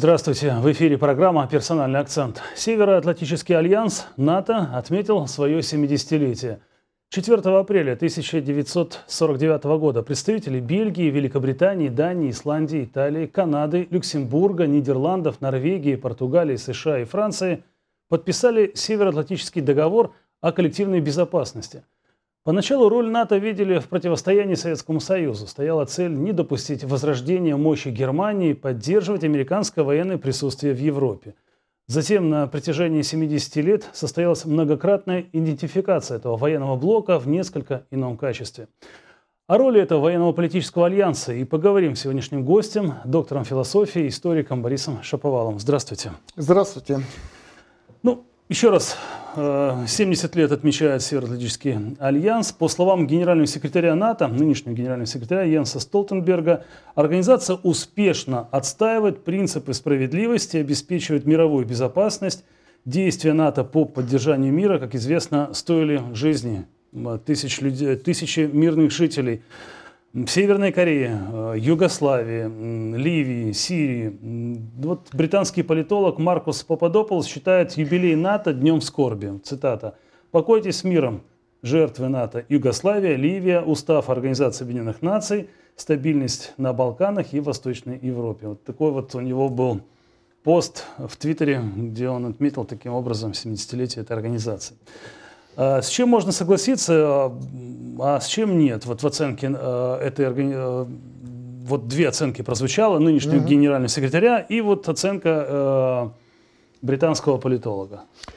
Здравствуйте! В эфире программа «Персональный акцент». Североатлантический альянс НАТО отметил свое 70-летие. 4 апреля 1949 года представители Бельгии, Великобритании, Дании, Исландии, Италии, Канады, Люксембурга, Нидерландов, Норвегии, Португалии, США и Франции подписали Североатлантический договор о коллективной безопасности. Поначалу роль НАТО видели в противостоянии Советскому Союзу. Стояла цель не допустить возрождения мощи Германии и поддерживать американское военное присутствие в Европе. Затем на протяжении 70 лет состоялась многократная идентификация этого военного блока в несколько ином качестве. О роли этого военного политического альянса и поговорим с сегодняшним гостем, доктором философии, историком Борисом Шаповаловым. Здравствуйте. Здравствуйте. Еще раз, 70 лет отмечает Североатлантический альянс. По словам генерального секретаря НАТО, нынешнего генерального секретаря Йенса Столтенберга, организация успешно отстаивает принципы справедливости, обеспечивает мировую безопасность. Действия НАТО по поддержанию мира, как известно, стоили жизни тысячи мирных жителей в Северной Корее, Югославии, Ливии, Сирии. Вот британский политолог Маркус Пападополос считает юбилей НАТО днем скорби. Цитата. «Покойтесь с миром, жертвы НАТО. Югославия, Ливия, устав Организации Объединенных Наций, стабильность на Балканах и Восточной Европе». Вот такой вот у него был пост в Твиттере, где он отметил таким образом 70-летие этой организации. С чем можно согласиться, а с чем нет? Вот в оценке этой организации, вот две оценки прозвучало, нынешнего генерального секретаря и вот оценка британского политолога.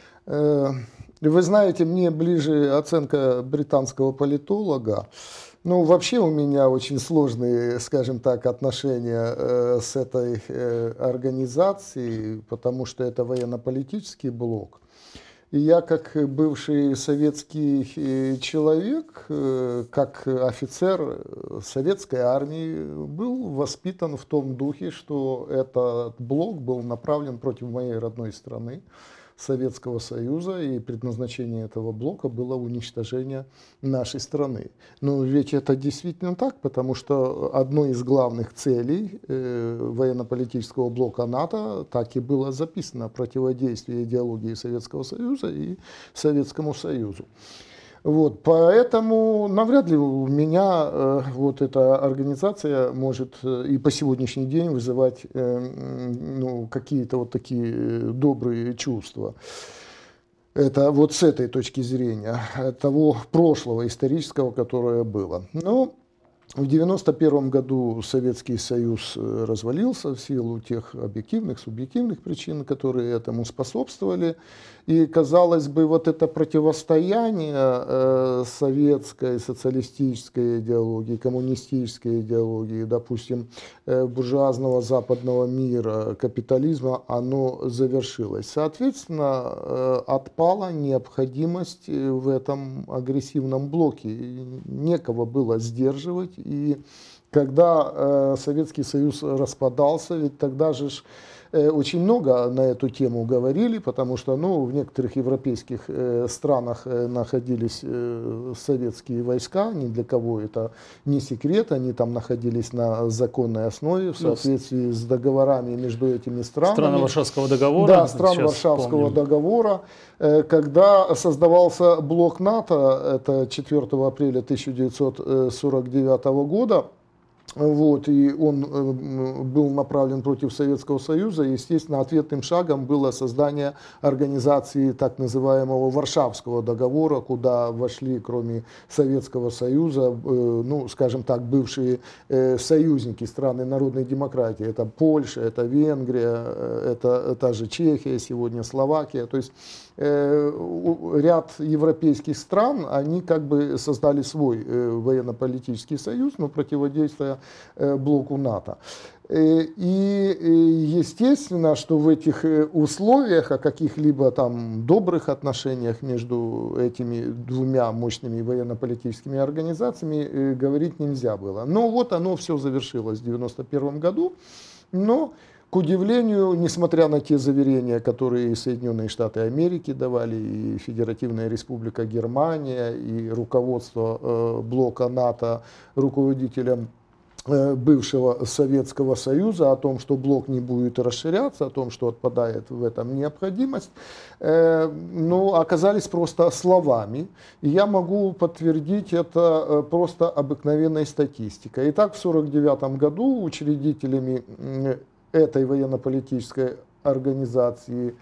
Вы знаете, мне ближе оценка британского политолога. Ну, вообще у меня очень сложные, скажем так, отношения с этой организацией, потому что это военно-политический блок. И я, как бывший советский человек, как офицер советской армии, был воспитан в том духе, что этот блок был направлен против моей родной страны, Советского Союза, и предназначение этого блока было уничтожение нашей страны. Но ведь это действительно так, потому что одной из главных целей военно-политического блока НАТО так и было записано: противодействие идеологии Советского Союза и Советскому Союзу. Вот, поэтому навряд ли у меня вот эта организация может и по сегодняшний день вызывать какие-то вот такие добрые чувства. Это вот с этой точки зрения, того прошлого исторического, которое было. Но в 1991 году Советский Союз развалился в силу тех объективных, субъективных причин, которые этому способствовали. И, казалось бы, вот это противостояние советской, социалистической идеологии, коммунистической идеологии, допустим, буржуазного западного мира, капитализма, оно завершилось. Соответственно, отпала необходимость в этом агрессивном блоке. Некого было сдерживать. И когда Советский Союз распадался, ведь тогда же очень много на эту тему говорили, потому что в некоторых европейских странах находились советские войска, ни для кого это не секрет, они там находились на законной основе в соответствии с договорами между этими странами. Страны Варшавского договора. Да, стран Варшавского договора. Когда создавался блок НАТО, это 4 апреля 1949 года, вот, и он был направлен против Советского Союза. Естественно, ответным шагом было создание организации так называемого Варшавского договора, куда вошли, кроме Советского Союза, скажем так, бывшие союзники страны народной демократии. Это Польша, это Венгрия, это та же Чехия, сегодня Словакия. То есть ряд европейских стран, они как бы создали свой военно-политический союз, но противодействуя блоку НАТО. И естественно, что в этих условиях о каких-либо там добрых отношениях между этими двумя мощными военно-политическими организациями говорить нельзя было. Но вот оно все завершилось в 1991 году, но к удивлению, несмотря на те заверения, которые и Соединенные Штаты Америки давали, и Федеративная Республика Германия, и руководство блока НАТО руководителям бывшего Советского Союза, о том, что блок не будет расширяться, о том, что отпадает в этом необходимость, оказались просто словами. И я могу подтвердить это просто обыкновенной статистикой. Итак, в 1949 году учредителями этой военно-политической организации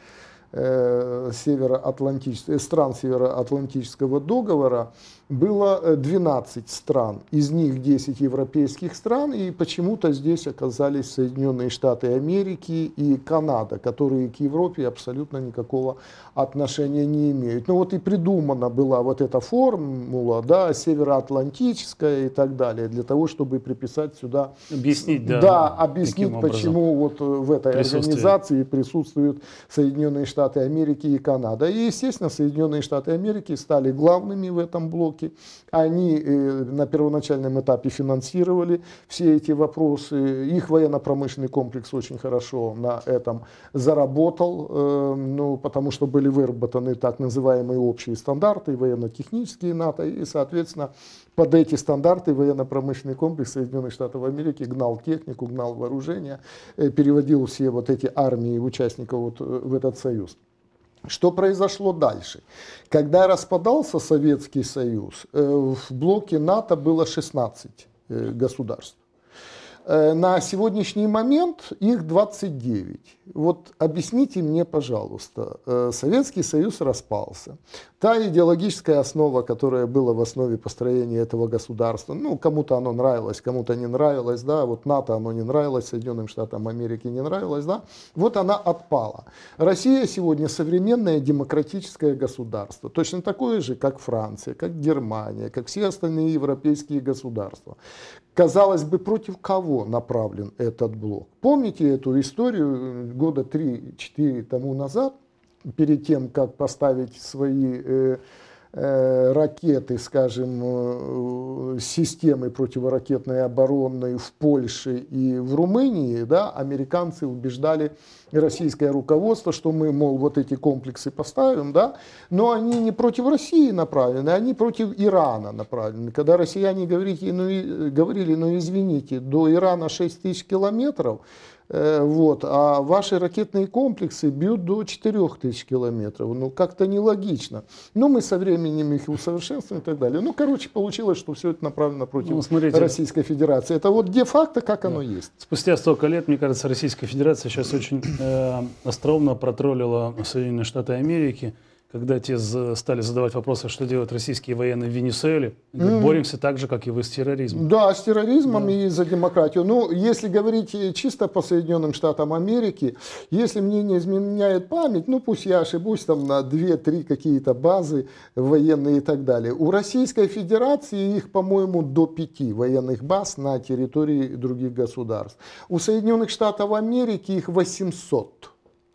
стран Североатлантического договора было 12 стран, из них 10 европейских стран, и почему-то здесь оказались Соединенные Штаты Америки и Канада, которые к Европе абсолютно никакого отношения не имеют. Ну вот и придумана была вот эта формула, да, североатлантическая и так далее, для того, чтобы приписать сюда... Объяснить, да. Да, объяснить, почему вот в этой организации присутствуют Соединенные Штаты Америки и Канада. И, естественно, Соединенные Штаты Америки стали главными в этом блоке. Они на первоначальном этапе финансировали все эти вопросы. Их военно-промышленный комплекс очень хорошо на этом заработал, потому что были выработаны так называемые общие стандарты, военно-технические НАТО, и, соответственно, под эти стандарты военно-промышленный комплекс Соединенных Штатов Америки гнал технику, гнал вооружение, переводил все вот эти армии участников вот в этот союз. Что произошло дальше? Когда распадался Советский Союз, в блоке НАТО было 16 государств. На сегодняшний момент их 29. Вот объясните мне, пожалуйста, Советский Союз распался. Та идеологическая основа, которая была в основе построения этого государства, кому-то оно нравилось, кому-то не нравилось, да, вот НАТО оно не нравилось, Соединенным Штатам Америки не нравилось, да, вот она отпала. Россия сегодня современное демократическое государство, точно такое же, как Франция, как Германия, как все остальные европейские государства. Казалось бы, против кого направлен этот блок? Помните эту историю года 3-4 тому назад, перед тем, как поставить свои ракеты, скажем, системы противоракетной обороны в Польше и в Румынии, да, американцы убеждали российское руководство, что мы, мол, вот эти комплексы поставим, да, но они не против России направлены, они против Ирана направлены. Когда россияне говорили, ну извините, до Ирана 6 тысяч километров, а ваши ракетные комплексы бьют до 4000 километров. Ну, как-то нелогично. Но мы со временем их усовершенствуем и так далее. Получилось, что все это направлено против Российской Федерации. Это вот де-факто, как оно есть. Спустя столько лет, мне кажется, Российская Федерация сейчас очень остроумно протроллила Соединенные Штаты Америки, когда те стали задавать вопросы, что делают российские военные в Венесуэле. Боремся так же, как и вы, с терроризмом. Да, с терроризмом и за демократию. Если говорить чисто по Соединенным Штатам Америки, если мне не изменяет память, пусть я ошибусь там на 2-3 какие-то базы военные и так далее. У Российской Федерации их, по-моему, до 5 военных баз на территории других государств. У Соединенных Штатов Америки их 800.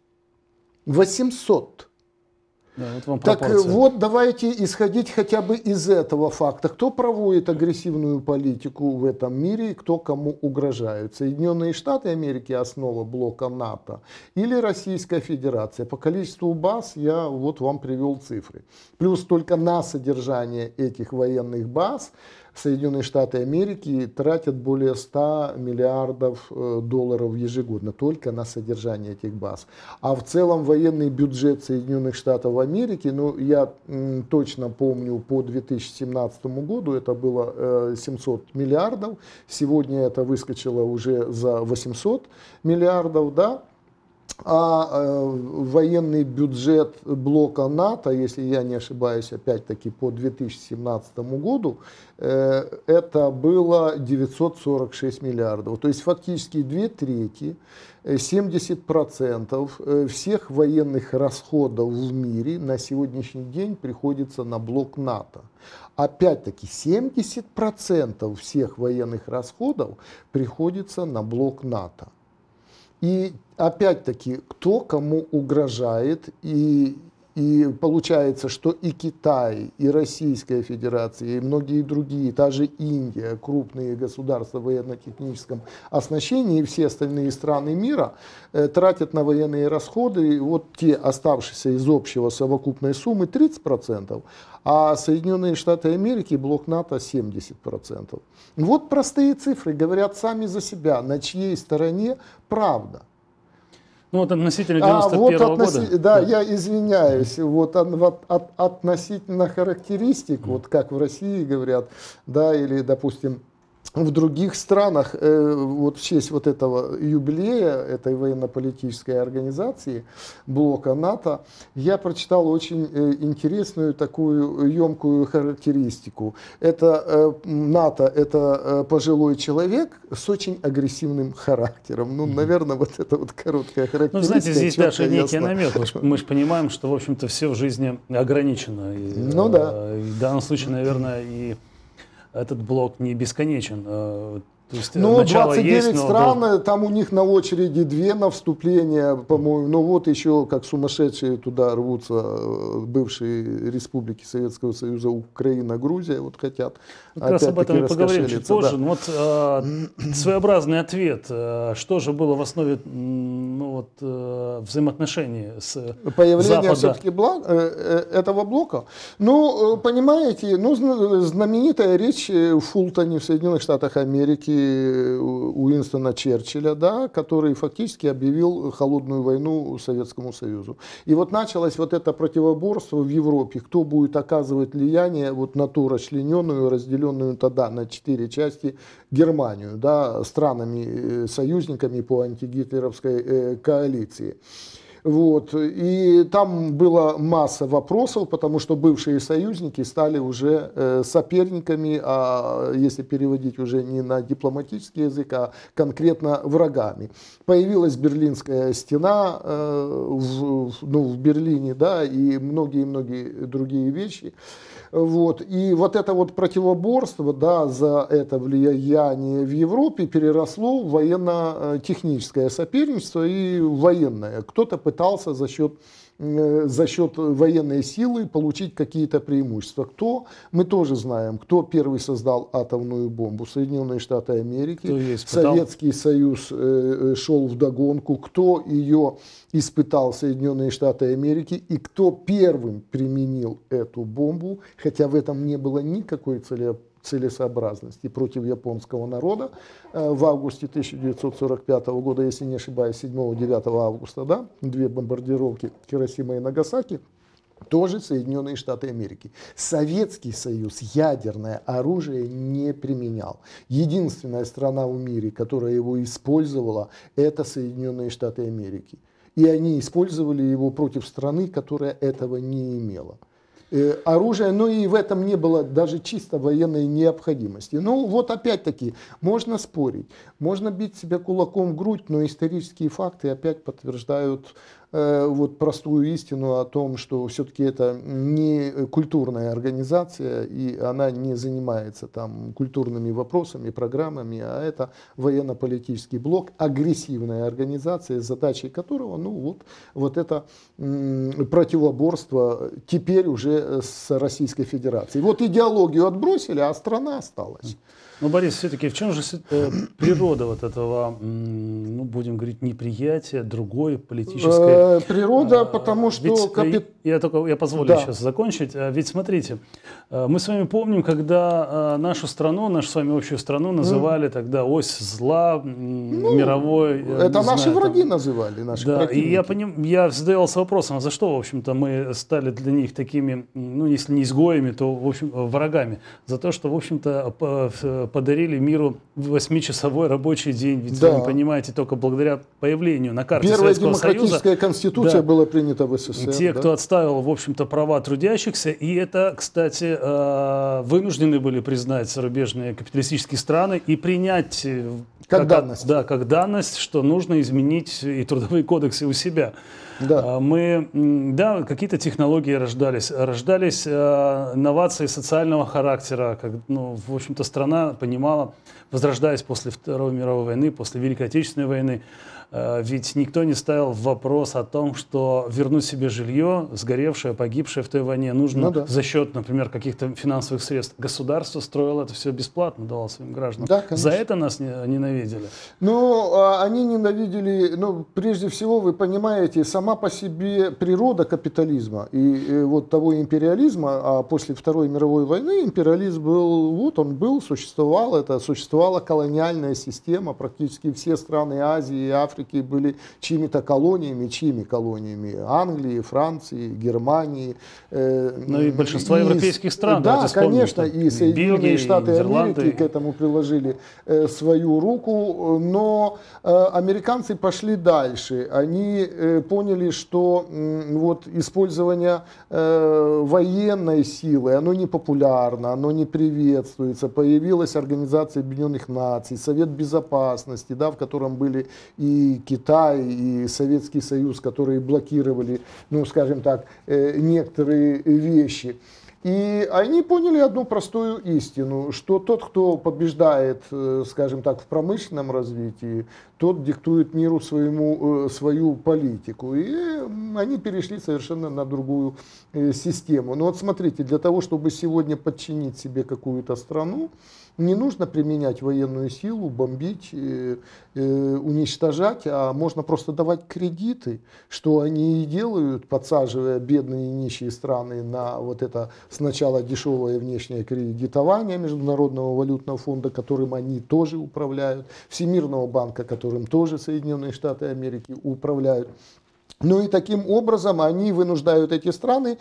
800. Да, вот так вот, давайте исходить хотя бы из этого факта. Кто проводит агрессивную политику в этом мире и кто кому угрожает? Соединенные Штаты Америки, основа блока НАТО, или Российская Федерация? По количеству баз я вот вам привел цифры. Плюс только на содержание этих военных баз Соединенные Штаты Америки тратят более 100 миллиардов долларов ежегодно только на содержание этих баз. А в целом военный бюджет Соединенных Штатов Америки, я точно помню, по 2017 году это было 700 миллиардов. Сегодня это выскочило уже за 800 миллиардов, да. А военный бюджет блока НАТО, если я не ошибаюсь, опять-таки по 2017 году, это было 946 миллиардов. То есть фактически 2/3, 70% всех военных расходов в мире на сегодняшний день приходится на блок НАТО. Опять-таки 70% всех военных расходов приходится на блок НАТО. И опять-таки, кто кому угрожает и И получается, что и Китай, и Российская Федерация, и многие другие, та же Индия, крупные государства в военно-техническом оснащении, и все остальные страны мира тратят на военные расходы вот те оставшиеся из общего совокупной суммы 30%, а Соединенные Штаты Америки, блок НАТО 70%. Вот простые цифры говорят сами за себя, на чьей стороне правда. Ну вот относительно 91-го года. Да, я извиняюсь, вот относительно характеристик, вот как в России говорят, да, или, допустим, в других странах, вот в честь вот этого юбилея, этой военно-политической организации, блока НАТО, я прочитал очень интересную такую емкую характеристику. Это НАТО, это пожилой человек с очень агрессивным характером. Ну, наверное, вот это вот короткая характеристика. Ну, знаете, здесь даже некий намек. Мы же понимаем, что, в общем-то, все в жизни ограничено. И, ну да. И в данном случае, наверное, и этот блок не бесконечен. То есть, ну, 29 есть, но... стран, там у них на очереди 2 на вступление, по-моему. Ну вот еще как сумасшедшие туда рвутся бывшие республики Советского Союза, Украина, Грузия, вот хотят. Как раз об этом мы поговорим чуть позже. Да. Ну, вот своеобразный ответ. Что же было в основе ну, вот, взаимоотношений с появление все-таки этого блока? Ну, понимаете, ну, знаменитая речь в Фултоне в Соединенных Штатах Америки Уинстона Черчилля, да, который фактически объявил холодную войну Советскому Союзу. И вот началось вот это противоборство в Европе, кто будет оказывать влияние вот на ту расчлененную, разделенную тогда на 4 части Германию, да, странами-союзниками по антигитлеровской коалиции. Вот. И там была масса вопросов, потому что бывшие союзники стали уже соперниками, а если переводить уже не на дипломатический язык, а конкретно врагами. Появилась Берлинская стена в Берлине, да, и многие-многие другие вещи. Вот. И вот это вот противоборство, да, за это влияние в Европе переросло в военно-техническое соперничество и военное. Кто-то пытался за счет военной силы получить какие-то преимущества. Кто? Мы тоже знаем, кто первый создал атомную бомбу. Соединенные Штаты Америки. Советский Союз шел вдогонку. Кто ее испытал? Соединенные Штаты Америки. И кто первым применил эту бомбу, хотя в этом не было никакой целесообразности против японского народа в августе 1945 года, если не ошибаюсь, 7-9 августа, да, 2 бомбардировки Хиросима и Нагасаки, тоже Соединенные Штаты Америки. Советский Союз ядерное оружие не применял. Единственная страна в мире, которая его использовала, это Соединенные Штаты Америки. И они использовали его против страны, которая этого не имела. Оружие, но и в этом не было даже чисто военной необходимости. Ну вот опять-таки, можно спорить, можно бить себя кулаком в грудь, но исторические факты опять подтверждают вот простую истину о том, что все-таки это не культурная организация, и она не занимается там культурными вопросами, программами, а это военно-политический блок, агрессивная организация, задачей которого, ну вот это противоборство теперь уже с Российской Федерацией. Вот идеологию отбросили, а страна осталась. Ну, Борис, все-таки в чем же природа вот этого, ну, будем говорить, неприятия другой политической... Природа, потому что... Я позволю сейчас закончить. Ведь смотрите, мы с вами помним, когда нашу страну, нашу с вами общую страну называли тогда ось зла мировой. Это наши враги называли, наши противники. И я задавался вопросом, а за что, в общем-то, мы стали для них такими, ну, если не изгоями, то, в общем, врагами. За то, что, в общем-то, подарили миру 8-часовой рабочий день. Ведь вы понимаете, только благодаря появлению на карте Советского Союза... Первая демократическая конституция была принята в СССР. Те, кто отстаивал, в общем-то, права трудящихся, и это, кстати, вынуждены были признать зарубежные капиталистические страны и принять как данность. Да, как данность, что нужно изменить и трудовые кодексы у себя. Да. Да, какие-то технологии рождались новации социального характера. Ну, в общем-то, страна понимала, возрождаясь после Второй мировой войны, после Великой Отечественной войны, Ведь никто не ставил вопрос о том, что вернуть себе жилье, сгоревшее, погибшее в той войне, нужно за счет, например, каких-то финансовых средств. Государство строило это все бесплатно, давало своим гражданам. Да, за это нас ненавидели. Ну, они ненавидели, ну, прежде всего, вы понимаете, сама по себе природа капитализма и вот того империализма, а после Второй мировой войны империализм был, вот он был, существовал, это существовала колониальная система, практически все страны Азии и Африки были чьими-то колониями, Англии, Франции, Германии. Ну и большинство европейских стран. Да, конечно, и Соединенные Бельгия, Штаты Нидерланды. Америки к этому приложили свою руку, но американцы пошли дальше. Они поняли, что вот использование военной силы, оно не популярно, оно не приветствуется. Появилась Организация Объединенных Наций, Совет Безопасности, да, в котором были и Китай, и Советский Союз, которые блокировали, ну, скажем так, некоторые вещи. И они поняли одну простую истину, что тот, кто побеждает, скажем так, в промышленном развитии, тот диктует миру свою политику. И они перешли совершенно на другую систему. Но вот смотрите, для того, чтобы сегодня подчинить себе какую-то страну, не нужно применять военную силу, бомбить, уничтожать, а можно просто давать кредиты, что они и делают, подсаживая бедные и нищие страны на вот это сначала дешевое внешнее кредитование Международного валютного фонда, которым они тоже управляют, Всемирного банка, которым тоже Соединенные Штаты Америки управляют. Ну и таким образом они вынуждают эти страны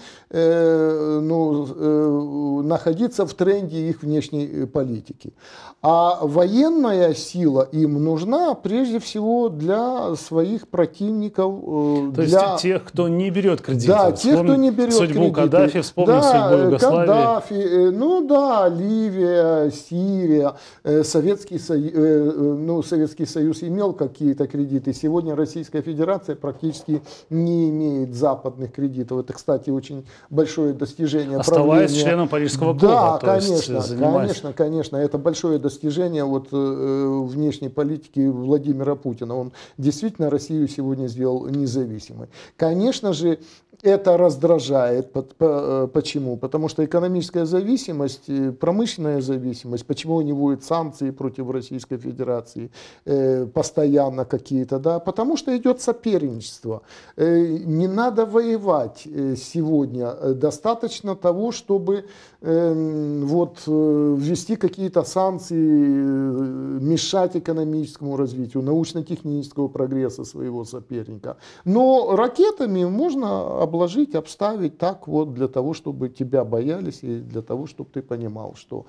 находиться в тренде их внешней политики. А военная сила им нужна прежде всего для своих противников. То есть тех, кто не берет кредиты. Да, тех, кто не берет судьбу кредиты. Каддафи, вспомним судьбу Югославии. Каддафи, ну да, Ливия, Сирия, Советский Союз имел какие-то кредиты. Сегодня Российская Федерация практически не имеет западных кредитов. Это, кстати, очень большое достижение. Оставаясь членом Парижского клуба. Да, конечно. Это большое достижение вот, внешней политики Владимира Путина. Он действительно Россию сегодня сделал независимой. Конечно же, это раздражает. Почему? Потому что экономическая зависимость, промышленная зависимость, почему они вводят санкции против Российской Федерации, постоянно какие-то, да, потому что идет соперничество. Не надо воевать сегодня, достаточно того, чтобы вот, ввести какие-то санкции, мешать экономическому развитию, научно-технического прогресса своего соперника. Но ракетами можно обложить, обставить так вот для того, чтобы тебя боялись и для того, чтобы ты понимал, что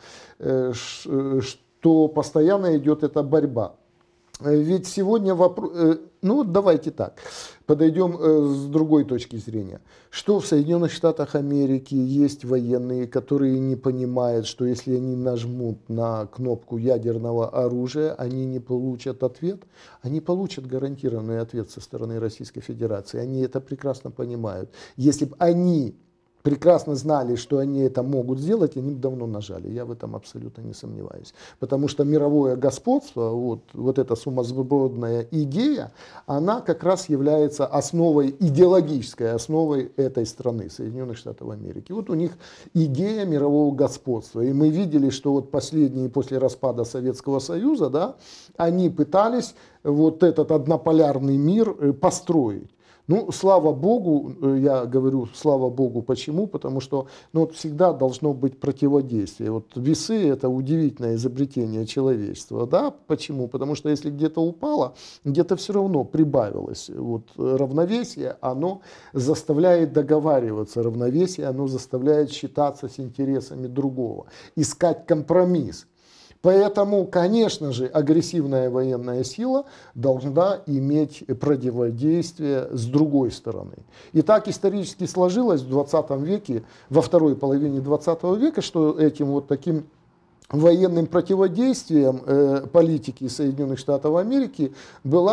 постоянно идет эта борьба. Ведь сегодня вопрос, ну давайте так, подойдем с другой точки зрения. Что в Соединенных Штатах Америки есть военные, которые не понимают, что если они нажмут на кнопку ядерного оружия, они не получат ответ? Они получат гарантированный ответ со стороны Российской Федерации. Они это прекрасно понимают. Если бы они прекрасно знали, что они это могут сделать, они бы давно нажали. Я в этом абсолютно не сомневаюсь. Потому что мировое господство, вот эта сумасбродная идея, она как раз является основой, идеологической основой этой страны, Соединенных Штатов Америки. Вот у них идея мирового господства. И мы видели, что вот последние, после распада Советского Союза, да, они пытались вот этот однополярный мир построить. Ну, слава Богу, я говорю, слава Богу, почему? Потому что вот всегда должно быть противодействие. Вот весы – это удивительное изобретение человечества. Да? Почему? Потому что если где-то упало, где-то все равно прибавилось. Вот равновесие, оно заставляет договариваться, равновесие, оно заставляет считаться с интересами другого, искать компромисс. Поэтому, конечно же, агрессивная военная сила должна иметь противодействие с другой стороны. И так исторически сложилось в 20 веке, во второй половине 20 века, что этим вот таким военным противодействием политики Соединенных Штатов Америки был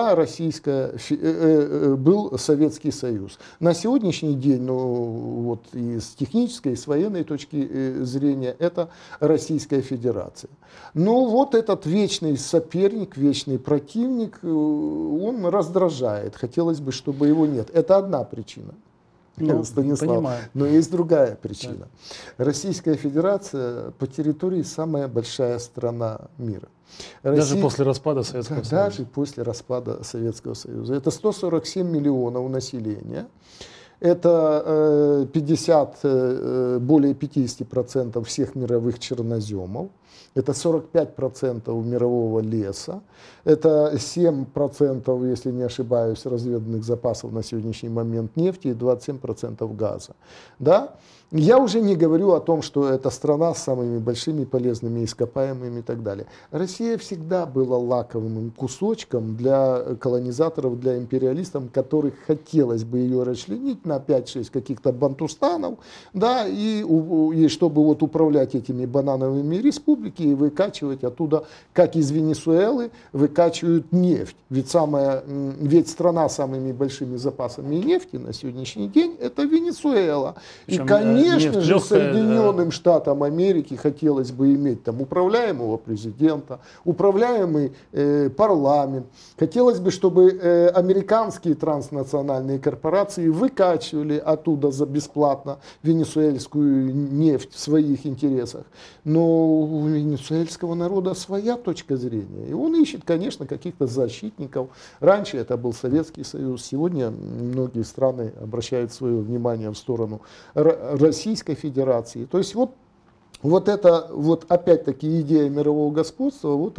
Советский Союз. На сегодняшний день, ну, вот и с технической, и с военной точки зрения, это Российская Федерация. Но вот этот вечный соперник, вечный противник, он раздражает. Хотелось бы, чтобы его нет. Это одна причина. Станислав. Но есть другая причина. Да. Российская Федерация по территории самая большая страна мира. Даже после распада Советского Союза. Даже после распада Советского Союза. Это 147 миллионов населения. Это более 50% всех мировых черноземов. Это 45% мирового леса. Это 7%, если не ошибаюсь, разведанных запасов на сегодняшний момент нефти и 27% газа. Да? Я уже не говорю о том, что это страна с самыми большими полезными ископаемыми и так далее. Россия всегда была лакомым кусочком для колонизаторов, для империалистов, которых хотелось бы ее расчленить на 5-6 каких-то бантустанов, да, и чтобы вот управлять этими банановыми республиками и выкачивать оттуда, как из Венесуэлы, выкачивают нефть. Ведь страна с самыми большими запасами нефти на сегодняшний день это Венесуэла. И, конечно же, Соединенным Штатам Америки хотелось бы иметь там управляемого президента, управляемый парламент. Хотелось бы, чтобы американские транснациональные корпорации выкачивали оттуда за бесплатно венесуэльскую нефть в своих интересах. Но у венесуэльского народа своя точка зрения. И он ищет, конечно, каких-то защитников. Раньше это был Советский Союз. Сегодня многие страны обращают свое внимание в сторону Российской Федерации. То есть вот это, вот опять-таки идея мирового господства, вот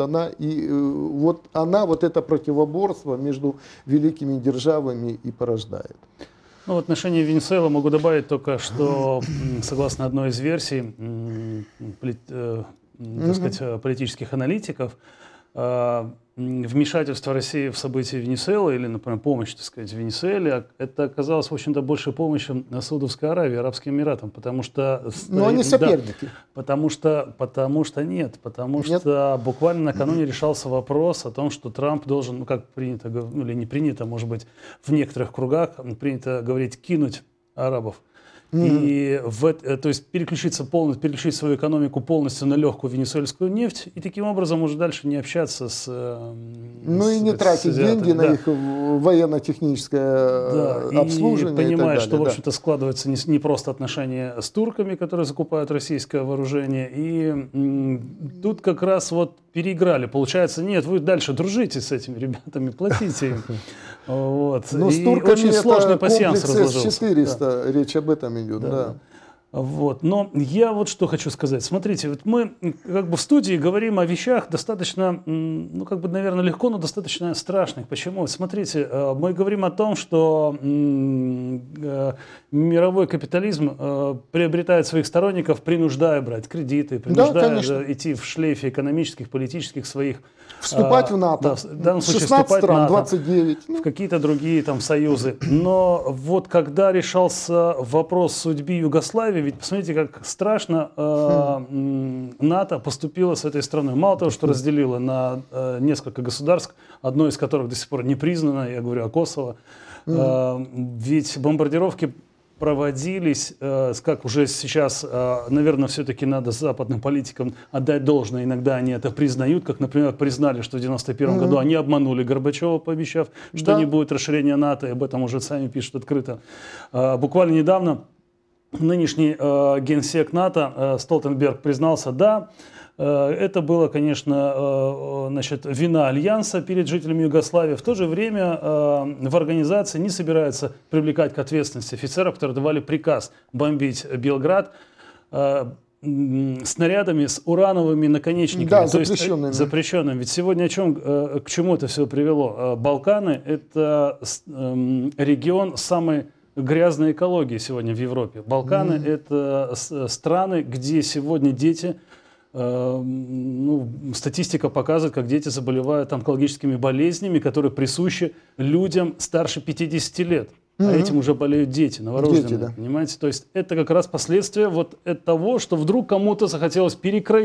это противоборство между великими державами и порождает. Ну, в отношении Венесуэлы могу добавить только, что согласно одной из версий, так сказать, политических аналитиков, вмешательство России в события Венесуэлы, или, например, помощь, так сказать, Венесуэле, это оказалось, в общем-то, больше помощью Саудовской Аравии, Арабским Эмиратам, потому что... Но они соперники. Да, потому что буквально накануне решался вопрос о том, что Трамп должен, ну, как принято, ну, или не принято, может быть, в некоторых кругах принято говорить, кинуть арабов. И то есть переключить свою экономику полностью на легкую венесуэльскую нефть и таким образом уже дальше не общаться с... Ну и не тратить деньги на их военно-техническое обслуживание. И понимая, что, в общем-то, складываются не просто отношения с турками, которые закупают российское вооружение. И тут как раз вот переиграли. Получается, нет, вы дальше дружите с этими ребятами, платите им. Вот. Но с турками очень сложный пассианс разложился. С-400, речь об этом идет, да. Вот. Но я вот что хочу сказать. Смотрите, вот мы как бы в студии говорим о вещах достаточно, ну как бы, наверное, легко, но достаточно страшных. Почему? Смотрите, мы говорим о том, что мировой капитализм приобретает своих сторонников, принуждая брать кредиты, принуждая идти в шлейфе экономических, политических своих... Вступать в НАТО. Да, в данном случае 16 вступать стран, в НАТО, 29. в какие-то другие там союзы. Но вот когда решался вопрос судьбы Югославии, ведь посмотрите, как страшно НАТО поступило с этой страной. Мало того, что разделило на несколько государств, одно из которых до сих пор не признано, я говорю о Косово, ведь бомбардировки проводились, как уже сейчас, наверное, все-таки надо западным политикам отдать должное. Иногда они это признают, как, например, признали, что в 1991 году они обманули Горбачева, пообещав, что не будет расширения НАТО, и об этом уже сами пишут открыто. Буквально недавно нынешний генсек НАТО Столтенберг признался, да, это было, конечно, значит, вина Альянса перед жителями Югославии. В то же время в организации не собираются привлекать к ответственности офицеров, которые давали приказ бомбить Белград снарядами с урановыми наконечниками. Да, запрещенными. Запрещенными. Ведь сегодня к чему это все привело? Балканы – это регион самой грязной экологии сегодня в Европе. Балканы – это страны, где сегодня дети... Ну, статистика показывает, как дети заболевают онкологическими болезнями, которые присущи людям старше 50 лет. А этим уже болеют дети, новорожденные. Дети, да. Понимаете? То есть это как раз последствия вот от того, что вдруг кому-то захотелось перекроить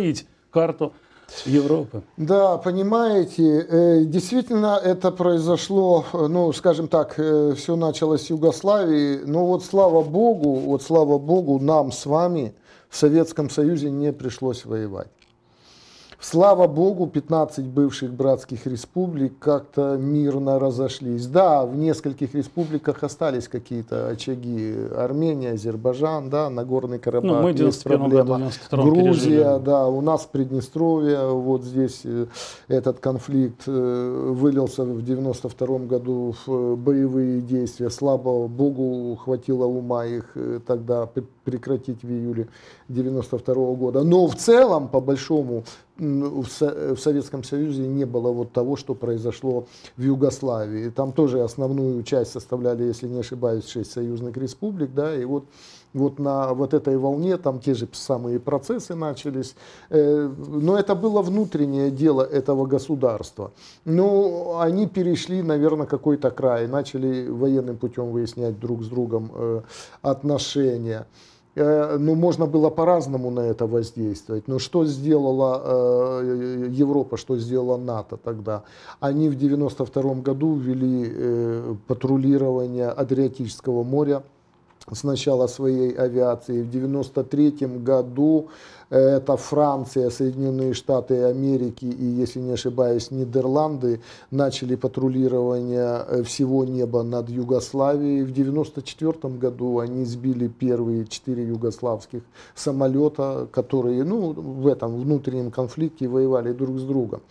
карту Европы. Да, понимаете, действительно это произошло, ну, скажем так, все началось с Югославии, но вот слава Богу, нам с вами в Советском Союзе не пришлось воевать. Слава Богу, 15 бывших братских республик как-то мирно разошлись. Да, в нескольких республиках остались какие-то очаги. Армения, Азербайджан, да, Нагорный Карабах, ну, мы есть проблема. Грузия, да, у нас Приднестровье, вот здесь этот конфликт вылился в 92 году в боевые действия. Слава Богу, хватило ума их тогда прекратить в июле 92 года. Но в целом, по большому, в Советском Союзе не было вот того, что произошло в Югославии. Там тоже основную часть составляли, если не ошибаюсь, 6 союзных республик, да, и вот на вот этой волне там те же самые процессы начались. Но это было внутреннее дело этого государства. Но они перешли, наверное, какой-то край, начали военным путем выяснять друг с другом отношения. Ну, можно было по-разному на это воздействовать. Но что сделала Европа, что сделала НАТО тогда? Они в 1992 году ввели патрулирование Адриатического моря с начала своей авиации. В 1993 году это Франция, Соединенные Штаты Америки и, если не ошибаюсь, Нидерланды начали патрулирование всего неба над Югославией. В 1994 году они сбили первые 4 югославских самолета, которые, ну, в этом внутреннем конфликте воевали друг с другом.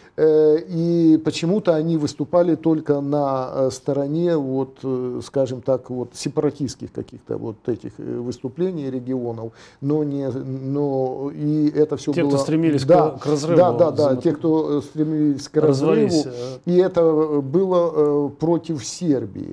И почему-то они выступали только на стороне, вот, скажем так, вот, сепаратистских каких-то вот этих выступлений регионов, но и это все было... Те, кто стремились к разрыву. Да, те, кто стремились к разрыву, и это было против Сербии.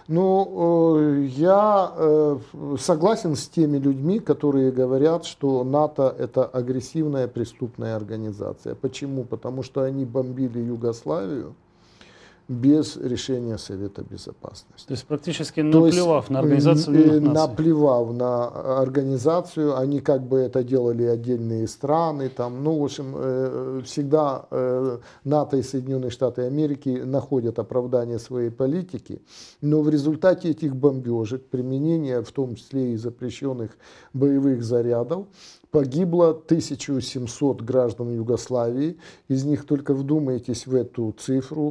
Ну, я согласен с теми людьми, которые говорят, что НАТО – это агрессивная преступная организация. Почему? Потому что они бомбили Югославию без решения Совета Безопасности. То есть практически наплевав на Организацию Объединенных Наций. Наплевав на организацию, они как бы это делали отдельные страны, там, ну, в общем, всегда НАТО и Соединенные Штаты Америки находят оправдание своей политики, но в результате этих бомбежек, применения в том числе и запрещенных боевых зарядов, погибло 1700 граждан Югославии, из них, только вдумайтесь в эту цифру,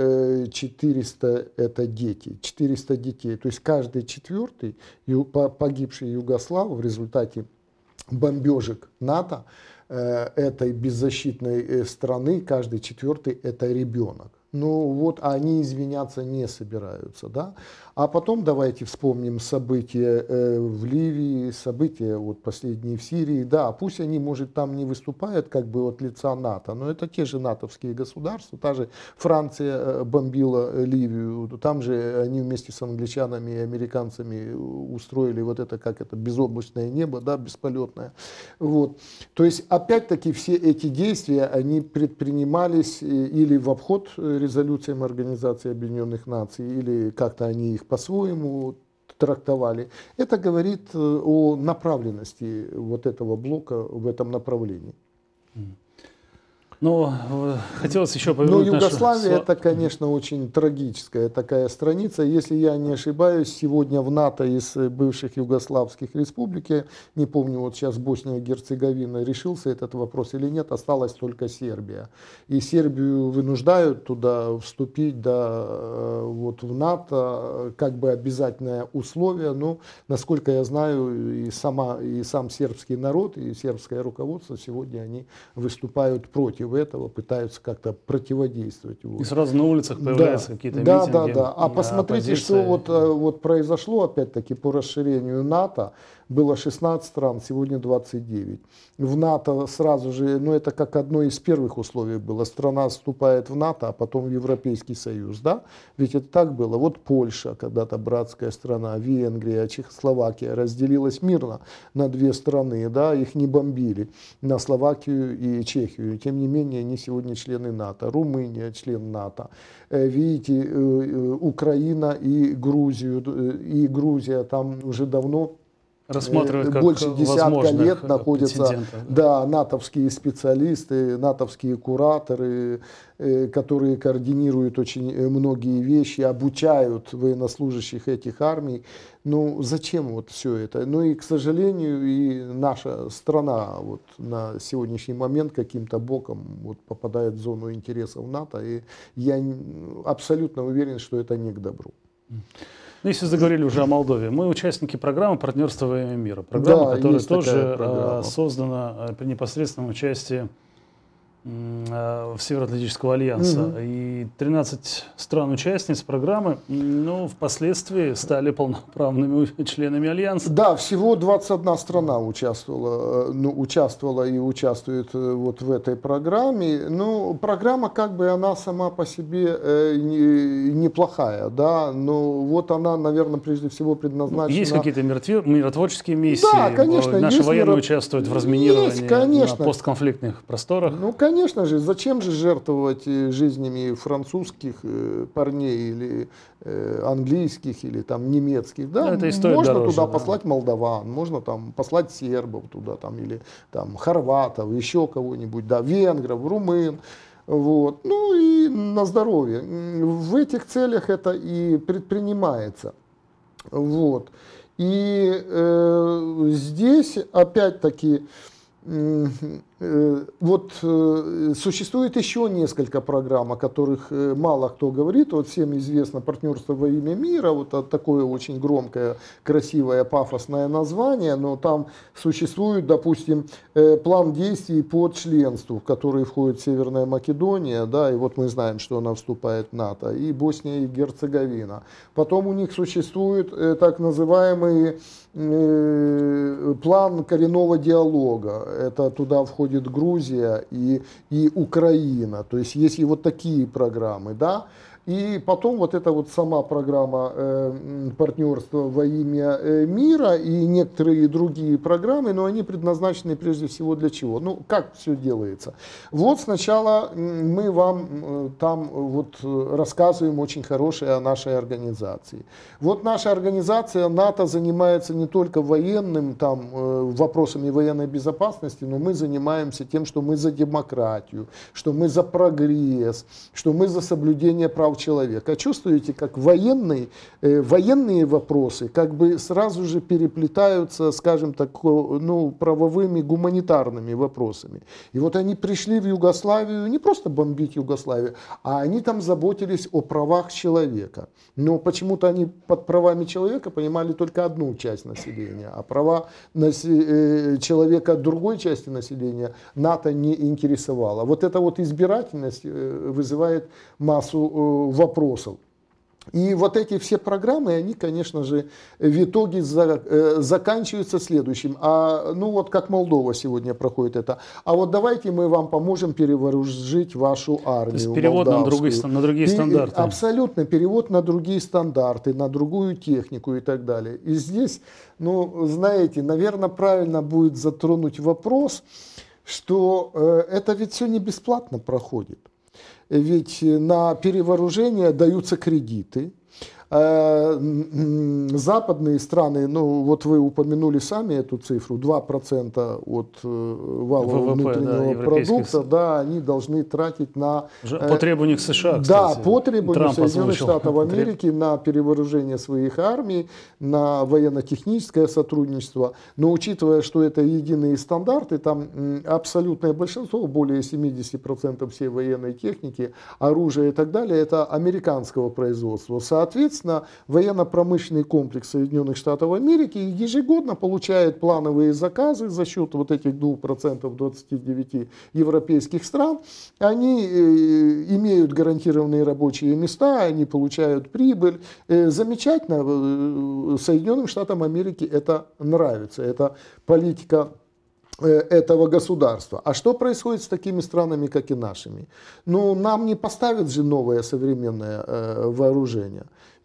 400 это дети, 400 детей. То есть каждый четвертый погибший югослав в результате бомбежек НАТО этой беззащитной страны, каждый четвертый это ребенок. Ну вот они извиняться не собираются, да. А потом давайте вспомним события в Ливии, события вот последние в Сирии. Да, пусть они, может, там не выступают как бы от лица НАТО, но это те же натовские государства. Та же Франция бомбила Ливию, там же они вместе с англичанами и американцами устроили вот это, как это, безоблачное небо, да, бесполетное. Вот. То есть, опять-таки, все эти действия, они предпринимались или в обход резолюциям Организации Объединенных Наций, или как-то они их по-своему трактовали. Это говорит о направленности вот этого блока в этом направлении. Но хотелось еще повернуть. Но Югославия это, конечно, очень трагическая такая страница. Если я не ошибаюсь, сегодня в НАТО из бывших югославских республик, я не помню, вот сейчас Босния и Герцеговина, решился этот вопрос или нет, осталась только Сербия. И Сербию вынуждают туда вступить, да, вот в НАТО, как бы обязательное условие. Но, насколько я знаю, и сам сербский народ, и сербское руководство сегодня они выступают против этого, пытаются как-то противодействовать. И сразу на улицах появляются какие-то митинги. Да. А посмотрите, что вот произошло, опять-таки, по расширению НАТО. Было 16 стран, сегодня 29. В НАТО сразу же, ну это как одно из первых условий было. Страна вступает в НАТО, а потом в Европейский Союз, да? Ведь это так было. Вот Польша, когда-то братская страна, Венгрия, Чехословакия разделилась мирно на две страны, да? Их не бомбили, на Словакию и Чехию. Тем не менее, они сегодня члены НАТО. Румыния член НАТО. Видите, Украина и Грузия там уже давно рассматривают как больше десятка лет находятся, да, натовские специалисты, натовские кураторы, которые координируют очень многие вещи, обучают военнослужащих этих армий. Ну, зачем вот все это? Ну и, к сожалению, и наша страна вот на сегодняшний момент каким-то боком вот попадает в зону интересов НАТО, и я абсолютно уверен, что это не к добру. Если заговорили уже о Молдове, мы участники программы «Партнерство во имя мира». Программа, да, которая тоже создана при непосредственном участии в Североатлантического альянса. И 13 стран-участниц программы, ну, впоследствии стали полноправными членами альянса. Да, всего 21 страна участвовала и участвует вот в этой программе. Ну, программа как бы она сама по себе неплохая, да, но вот она, наверное, прежде всего предназначена... Есть какие-то миротворческие миссии? Да, конечно. Наши военные участвуют в разминировании на постконфликтных просторах? Ну, конечно же, зачем же жертвовать жизнями французских парней или английских или там немецких, да? Можно дороже, туда послать молдаван, можно там послать сербов туда там или там хорватов, еще кого-нибудь, да, венгров, румын. Вот. Ну и на здоровье. В этих целях это и предпринимается. Вот. И здесь опять-таки вот существует еще несколько программ, о которых мало кто говорит. Вот всем известно «Партнерство во имя мира», вот такое очень громкое, красивое, пафосное название, но там существует, допустим, план действий по членству, в который входит Северная Македония, да, и вот мы знаем, что она вступает в НАТО, и Босния и Герцеговина. Потом у них существует так называемый план коренного диалога. Это туда входит Грузия и Украина. То есть есть и вот такие программы, да. И потом вот эта вот сама программа партнерства во имя мира и некоторые другие программы, но они предназначены прежде всего для чего? Ну, как все делается? Вот сначала мы вам там вот рассказываем очень хорошее о нашей организации. Вот наша организация НАТО занимается не только военным там вопросами военной безопасности, но мы занимаемся тем, что мы за демократию, что мы за прогресс, что мы за соблюдение прав человека. Чувствуете, как военные вопросы как бы сразу же переплетаются, скажем так, ну, правовыми, гуманитарными вопросами. И вот они пришли в Югославию не просто бомбить Югославию, а они там заботились о правах человека. Но почему-то они под правами человека понимали только одну часть населения, а права человека другой части населения НАТО не интересовало. Вот эта вот избирательность вызывает массу вопросов. И вот эти все программы, они, конечно же, в итоге заканчиваются следующим. Ну вот как Молдова сегодня проходит это. А вот давайте мы вам поможем перевооружить вашу армию. То есть перевод на другие стандарты. Абсолютно, перевод на другие стандарты, на другую технику и так далее. И здесь, ну, знаете, наверное, правильно будет затронуть вопрос, что это ведь все не бесплатно проходит. Ведь на перевооружение даются кредиты. Западные страны, ну вот вы упомянули сами эту цифру, 2% от валового внутреннего продукта, да, они должны тратить на... По требованию США, кстати. Да, по требованию Соединенных Штатов Америки на перевооружение своих армий, на военно-техническое сотрудничество. Но учитывая, что это единые стандарты, там абсолютное большинство, более 70% всей военной техники, оружия и так далее, это американского производства. Соответственно, военно-промышленный комплекс Соединенных Штатов Америки ежегодно получает плановые заказы за счет вот этих 2% 29 европейских стран. Они имеют гарантированные рабочие места, они получают прибыль. Замечательно, Соединенным Штатам Америки это нравится, это политика этого государства. А что происходит с такими странами, как и нашими? Ну, нам не поставят же новое современное вооружение.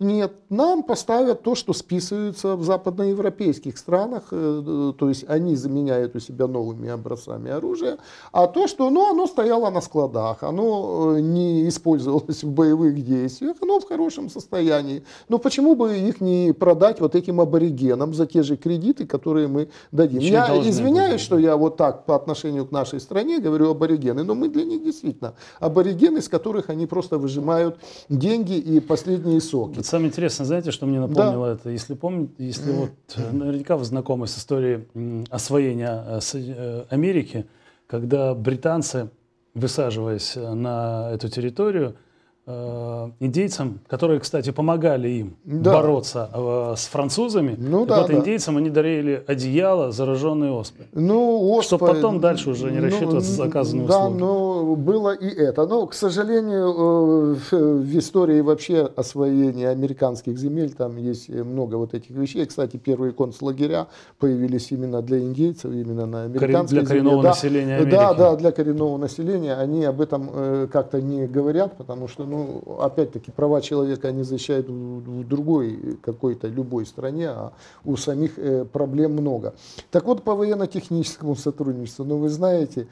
нет, нам поставят то, что списывается в западноевропейских странах, то есть они заменяют у себя новыми образцами оружия, а то, что оно стояло на складах, оно не использовалось в боевых действиях, оно в хорошем состоянии. Но почему бы их не продать вот этим аборигенам за те же кредиты, которые мы дадим? Я извиняюсь, что я вот так по отношению к нашей стране говорю аборигены, но мы для них действительно аборигены, из которых они просто выжимают деньги и последние соки. Вот самое интересное, знаете, что мне напомнило это? Если помните, если вот наверняка вы знакомы с историей освоения Америки, когда британцы, высаживаясь на эту территорию, индейцам, которые, кстати, помогали им бороться с французами, индейцам они дарили одеяло, зараженные оспой. Чтобы потом дальше уже не рассчитываться за оказанные услуги. Но было и это. Но, к сожалению, в истории вообще освоения американских земель там есть много вот этих вещей. Кстати, первые концлагеря появились именно для индейцев, именно на американских для коренного населения Америки. Да, для коренного населения. Они об этом как-то не говорят, потому что опять-таки, права человека они защищают в другой какой-то любой стране, а у самих проблем много. Так вот, по военно-техническому сотрудничеству, вы знаете,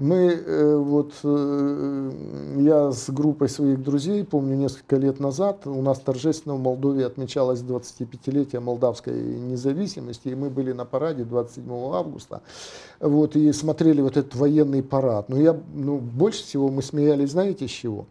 я с группой своих друзей, помню, несколько лет назад у нас торжественно в Молдове отмечалось 25-летие молдавской независимости, и мы были на параде 27 августа, и смотрели вот этот военный парад. Больше всего мы смеялись, знаете, с чего?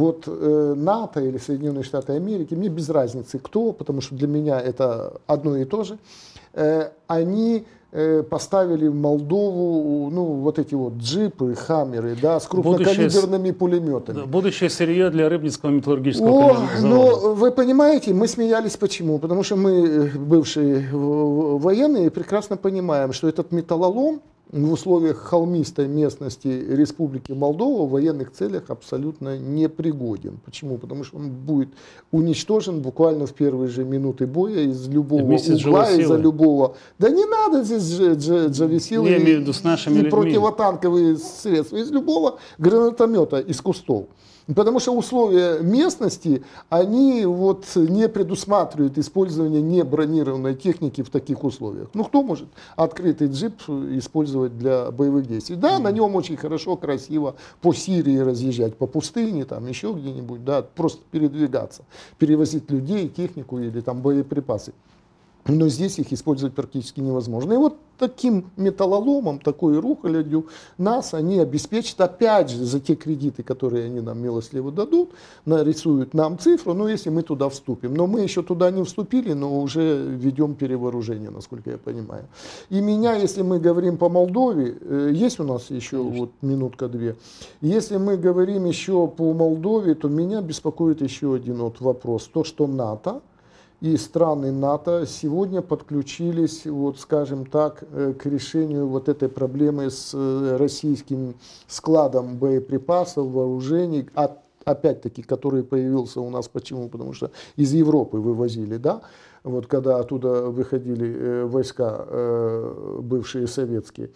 НАТО или Соединенные Штаты Америки, мне без разницы кто, потому что для меня это одно и то же, они поставили в Молдову вот эти вот джипы, хаммеры, с крупнокалиберными пулеметами. Будущее сырье для Рыбницкого металлургического завода. Вы понимаете, мы смеялись почему? Потому что мы, бывшие военные, прекрасно понимаем, что этот металлолом в условиях холмистой местности Республики Молдова в военных целях абсолютно непригоден. Почему? Потому что он будет уничтожен буквально в первые же минуты боя из любого угла, из-за любого... Да не надо здесь джавесилы и противотанковые средства, из любого гранатомета, из кустов. Потому что условия местности, они не предусматривают использование небронированной техники в таких условиях. Кто может открытый джип использовать для боевых действий? Да, на нем очень хорошо, красиво по Сирии разъезжать, по пустыне, там еще где-нибудь, просто передвигаться, перевозить людей, технику или там боеприпасы. Но здесь их использовать практически невозможно. И таким металлоломом, такой рухлядью нас они обеспечат, опять же, за те кредиты, которые они нам милостливо дадут, нарисуют нам цифру, если мы туда вступим. Но мы еще туда не вступили, но уже ведем перевооружение, насколько я понимаю. И если мы говорим по Молдове, есть у нас еще минутка-две, если мы говорим еще по Молдове, то меня беспокоит еще один вопрос. То, что НАТО и страны НАТО сегодня подключились, скажем так, к решению этой проблемы с российским складом боеприпасов, вооружений, опять-таки, который появился у нас. Почему? Потому что из Европы вывозили, когда оттуда выходили войска бывшие советские.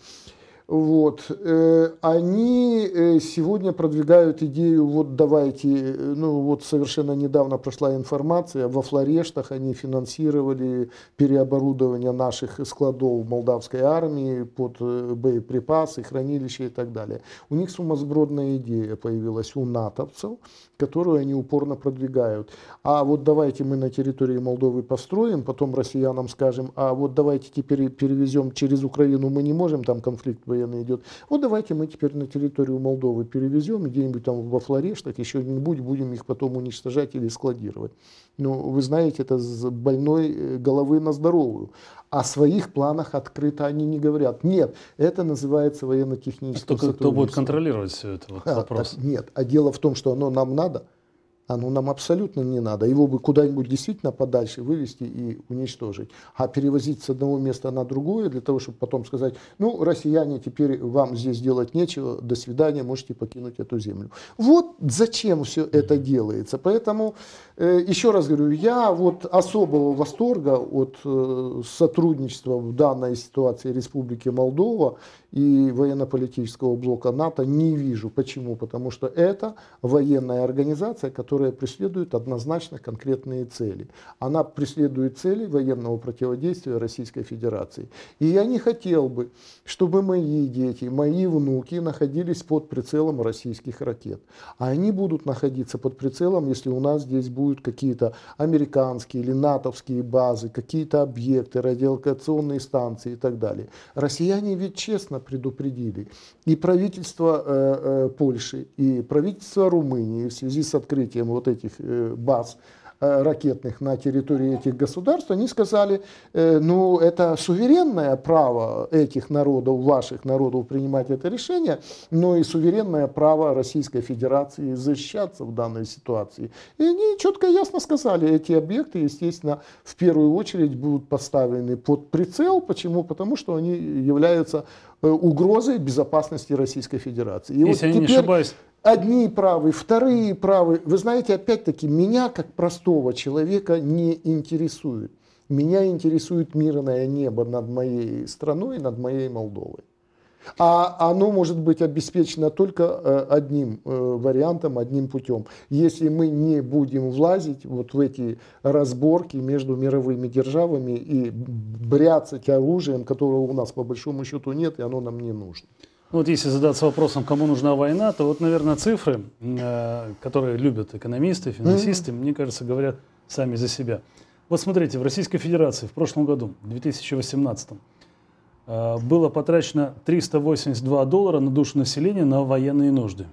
Они сегодня продвигают идею, давайте, совершенно недавно прошла информация, во Флорештах они финансировали переоборудование наших складов молдавской армии под боеприпасы, хранилища и так далее. У них сумасбродная идея появилась у натовцев, которую они упорно продвигают. А давайте мы на территории Молдовы построим, потом россиянам скажем, а давайте теперь перевезем через Украину, мы не можем, там конфликт военный идет. Давайте мы теперь на территорию Молдовы перевезем, где-нибудь там во Флорештах, еще где-нибудь будем их потом уничтожать или складировать. Вы знаете, это с больной головы на здоровую. О своих планах открыто они не говорят. Нет, это называется военно-техническое сотрудничество. Кто будет контролировать все это? Вопрос. Нет, а дело в том, что оно нам надо. Оно нам абсолютно не надо. Его бы куда-нибудь действительно подальше вывести и уничтожить. А перевозить с одного места на другое, для того, чтобы потом сказать, россияне, теперь вам здесь делать нечего, до свидания, можете покинуть эту землю. Зачем все это делается. Поэтому, еще раз говорю, я особого восторга от сотрудничества в данной ситуации Республики Молдова и военно-политического блока НАТО не вижу. Почему? Потому что это военная организация, которая которая преследует однозначно конкретные цели. Она преследует цели военного противодействия Российской Федерации. И я не хотел бы, чтобы мои дети, мои внуки находились под прицелом российских ракет. А они будут находиться под прицелом, если у нас здесь будут какие-то американские или натовские базы, какие-то объекты, радиолокационные станции и так далее. Россияне ведь честно предупредили. И правительство Польши, и правительство Румынии в связи с открытием вот этих баз ракетных на территории этих государств, они сказали, ну это суверенное право этих народов, ваших народов принимать это решение, но и суверенное право Российской Федерации защищаться в данной ситуации. И они четко и ясно сказали, эти объекты, естественно, в первую очередь будут поставлены под прицел. Почему? Потому что они являются угрозой безопасности Российской Федерации. И если вот я не ошибаюсь, одни правы, вторые правы. Вы знаете, опять-таки, меня как простого человека не интересует. Меня интересует мирное небо над моей страной, над моей Молдовой. А оно может быть обеспечено только одним вариантом, одним путем. Если мы не будем влазить вот в эти разборки между мировыми державами и бряцать оружием, которого у нас по большому счету нет, и оно нам не нужно. вот если задаться вопросом, кому нужна война, то вот, наверное, цифры, которые любят экономисты, финансисты, мне кажется, говорят сами за себя. Вот смотрите, в Российской Федерации в прошлом году, в 2018, было потрачено $382 на душу населения на военные нужды.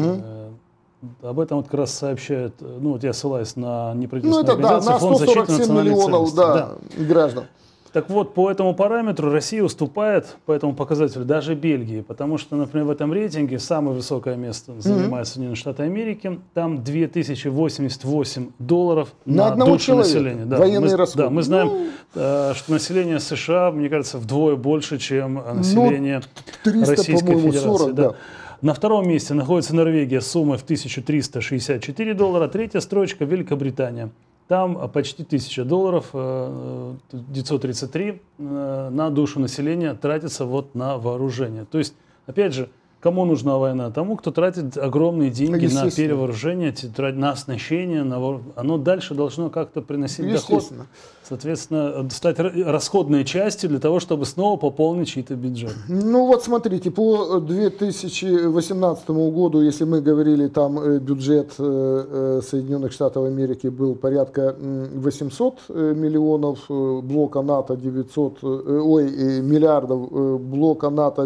Об этом вот как раз сообщают, ну вот я ссылаюсь на неправительственную организацию, на Фонд защиты 147 национальных миллионов ценностей. граждан. Так вот, по этому параметру Россия уступает по этому показателю даже Бельгии, потому что, например, в этом рейтинге самое высокое место занимает Соединенные Штаты Америки. Там $2088 на душу человека. Населения. Да, военные расходы. Да, мы знаем, что население США, мне кажется, вдвое больше, чем население 300, Российской Федерации. 40, да. На втором месте находится Норвегия с суммой в $1364, третья строчка Великобритания. Там почти $1000, 933 на душу населения тратится вот на вооружение. То есть, опять же, кому нужна война? Тому, кто тратит огромные деньги на перевооружение, на оснащение, оно дальше должно как-то приносить доход. Соответственно, стать расходной частью для того, чтобы снова пополнить чьи-то бюджеты. Ну вот смотрите, по 2018 году, если мы говорили, там бюджет Соединенных Штатов Америки был порядка 800 миллионов, блока НАТО 900, миллиардов, блока НАТО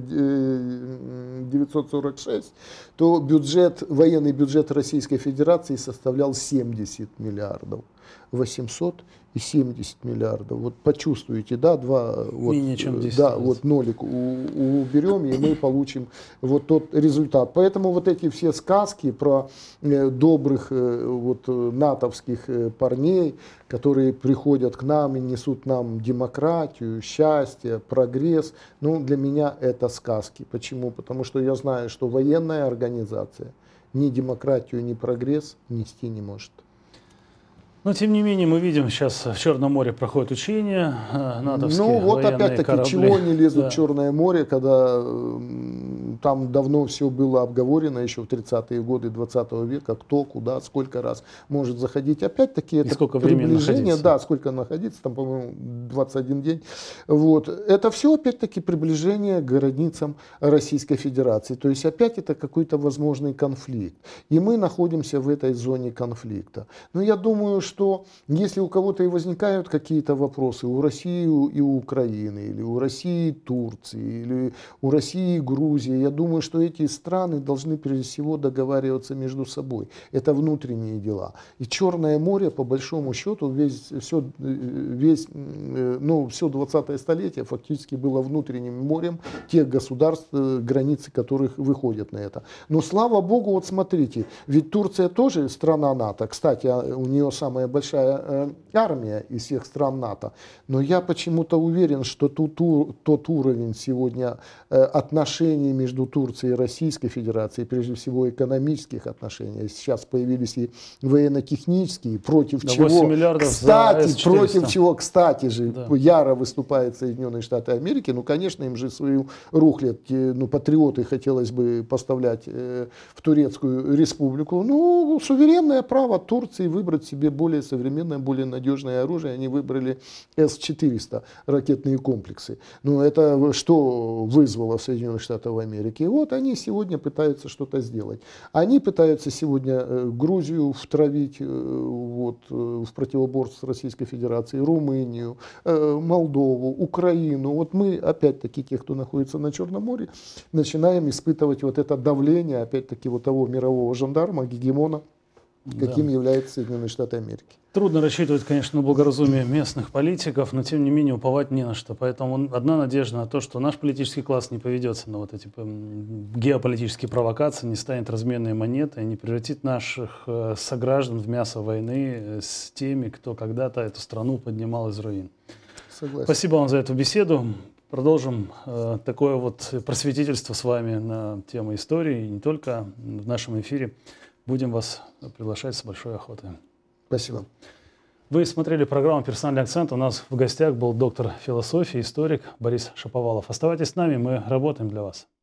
946, то военный бюджет Российской Федерации составлял 70 миллиардов. 800 и 70 миллиардов. Вот почувствуете, да, менее чем 10 да, вот нолик уберем, и мы получим вот тот результат. Поэтому вот эти все сказки про добрых вот натовских парней, которые приходят к нам и несут нам демократию, счастье, прогресс, ну, для меня это сказки. Почему? Потому что я знаю, что военная организация ни демократию, ни прогресс нести не может. Но, тем не менее, мы видим, сейчас в Черном море проходят учения натовские. Ну, вот опять-таки, чего они лезут в Черное море, когда там давно все было обговорено, еще в 30-е годы 20 века, кто, куда, сколько раз может заходить. Опять-таки, это приближение, да, сколько находиться, там, по-моему, 21 день. Вот. Это все, опять-таки, приближение к границам Российской Федерации. То есть, опять это какой-то возможный конфликт. И мы находимся в этой зоне конфликта. Но я думаю, что если у кого-то и возникают какие-то вопросы у России и у Украины, или у России и Турции, или у России и Грузии, я думаю, что эти страны должны прежде всего договариваться между собой. Это внутренние дела. И Черное море, по большому счету, все 20-е столетие фактически было внутренним морем тех государств, границы которых выходят на это. Но слава богу, вот смотрите, ведь Турция тоже страна НАТО. Кстати, у нее самая большая армия из всех стран НАТО. Но я почему-то уверен, что тот уровень сегодня отношений между между Турцией и Российской Федерацией, прежде всего экономических отношений. Сейчас появились и военно-технические, против чего, 8 миллиардов кстати, за С-400. против чего, кстати же, Да. яро выступают Соединенные Штаты Америки. Ну, конечно, им же свою рухлядь, ну, патриоты хотелось бы поставлять в Турецкую республику. Ну, суверенное право Турции выбрать себе более современное, более надежное оружие. Они выбрали С-400 ракетные комплексы. Ну, это что вызвало в Соединенных Штатах Америки? И вот они сегодня пытаются что-то сделать. Они пытаются сегодня Грузию втравить вот, в противоборство с Российской Федерацией, Румынию, Молдову, Украину. Вот мы, опять-таки, те, кто находится на Черном море, начинаем испытывать вот это давление, опять-таки, вот того мирового жандарма, гегемона, каким является Соединенные Штаты Америки. Трудно рассчитывать, конечно, на благоразумие местных политиков, но тем не менее уповать не на что. Поэтому одна надежда на то, что наш политический класс не поведется на вот эти геополитические провокации, не станет разменной монетой, не превратит наших сограждан в мясо войны с теми, кто когда-то эту страну поднимал из руин. Согласен. Спасибо вам за эту беседу. Продолжим такое вот просветительство с вами на тему истории, и не только в нашем эфире. Будем вас приглашать с большой охотой. Спасибо. Вы смотрели программу «Персональный акцент». У нас в гостях был доктор философии, историк Борис Шаповалов. Оставайтесь с нами, мы работаем для вас.